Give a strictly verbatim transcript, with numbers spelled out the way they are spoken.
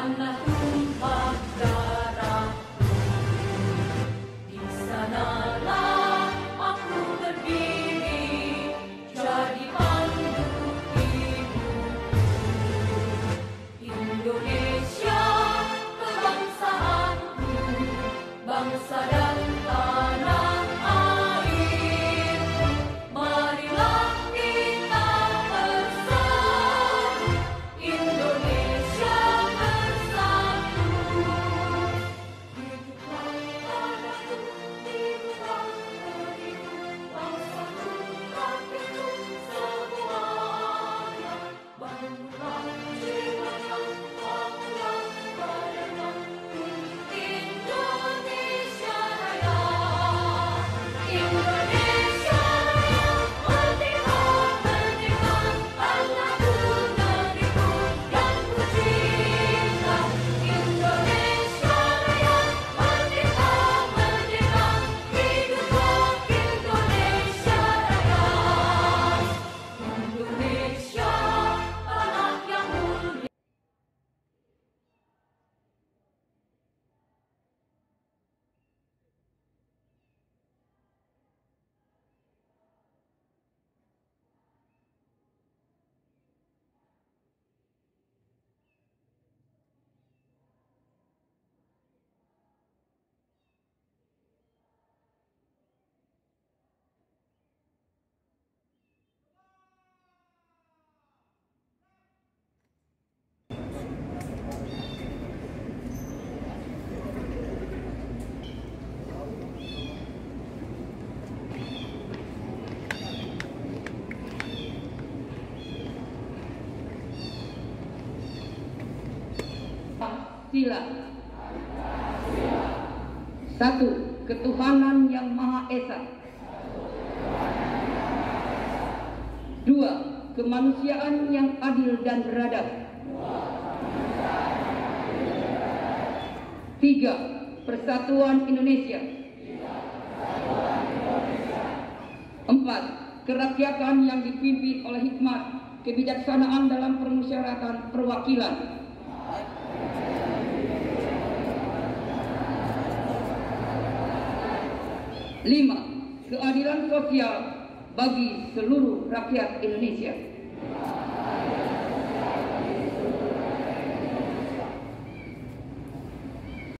tanah tumpah darahmu. Di sanalah aku berdiri, jadi pandu hidupku. Indonesia kebangsaanku, bangsa dan tanah airku. Marilah kita bersatu, Indonesia bersatu. Hiduplah tanahku, hiduplah negeriku, bangsaku, rakyatku semuanya. Bangunlah jiwanya, bangunlah badannya, Indonesia Raya. Indonesia Raya, merdeka, merdeka, tanahku, negeriku yang ku cinta. Indonesia Raya, merdeka, merdeka, hiduplah Indonesia Raya. Indonesia, tanah yang mulia. Sila. Satu, ketuhanan yang Maha Esa. Dua, kemanusiaan yang adil dan beradab. Tiga, persatuan Indonesia. Empat, kerakyatan yang dipimpin oleh hikmat, kebijaksanaan dalam permusyawaratan perwakilan. Lima, keadilan sosial bagi seluruh rakyat Indonesia.